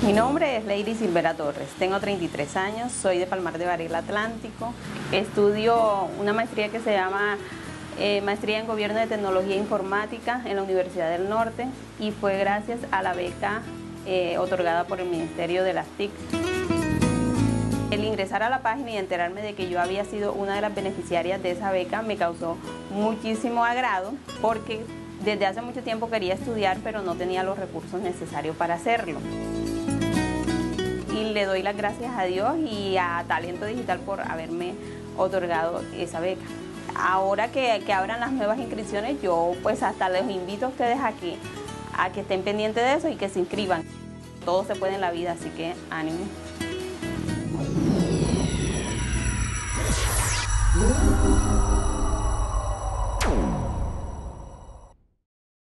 Mi nombre es Lady Silvera Torres, tengo 33 años, soy de Palmar de Varela Atlántico. Estudio una maestría que se llama Maestría en Gobierno de Tecnología Informática en la Universidad del Norte, y fue gracias a la beca otorgada por el Ministerio de las TIC. El ingresar a la página y enterarme de que yo había sido una de las beneficiarias de esa beca me causó muchísimo agrado, porque desde hace mucho tiempo quería estudiar, pero no tenía los recursos necesarios para hacerlo. Y le doy las gracias a Dios y a Talento Digital por haberme otorgado esa beca. Ahora que abran las nuevas inscripciones, yo pues hasta les invito a ustedes a que estén pendientes de eso y que se inscriban. Todo se puede en la vida, así que ánimo.